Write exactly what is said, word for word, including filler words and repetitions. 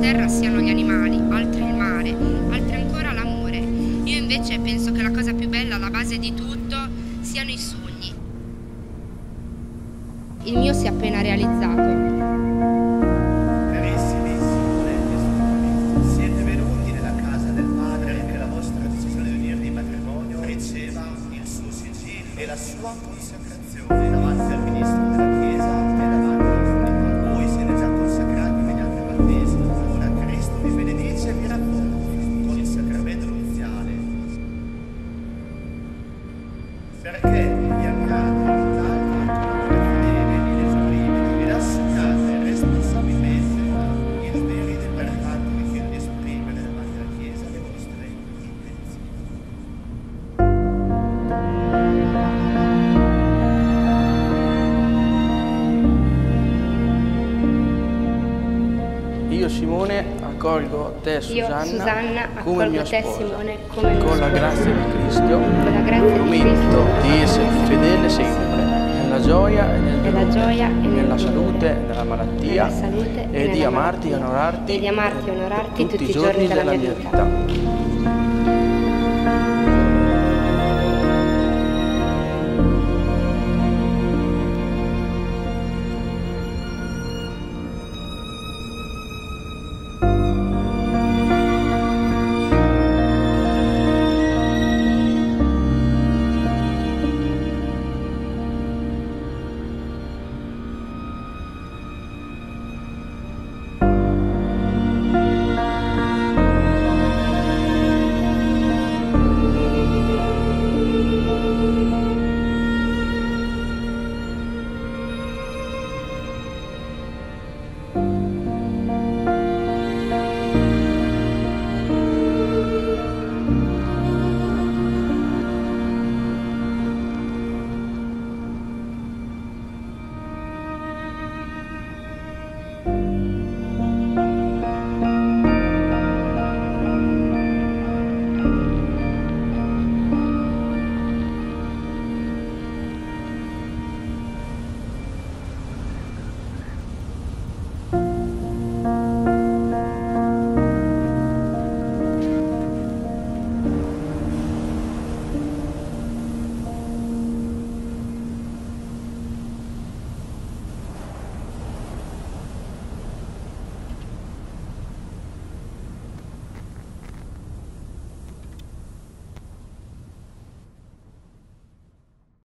terra siano gli animali, altri il mare, altri ancora l'amore. Io invece penso che la cosa più bella, la base di tutto, siano i sogni. Il mio si è appena realizzato. E la sua consacrazione davanti al ministro della Chiesa e davanti al comunità. Voi siete già consacrati mediante il battesimo. Ora Cristo vi benedice e vi racconta con il sacramento nuziale. Perché vi amate tanto come fedele ed esauribili ed assumate responsabilmente il merito e pertanto vi chiedo di esprimere davanti alla Chiesa le vostre intenzioni. Io Simone accolgo te Susanna, Io, Susanna come accolgo mia te sposa, Simone come mia con la sposa. grazia di Cristo Con la grazia di prometto Cristo di essere fedele sempre, nella gioia e nel nella dolore, gioia e nel nella dolore, salute e nella malattia, nella salute e e di nella amarti e malattia, onorarti e di amarti e onorarti tutti i giorni della mia vita.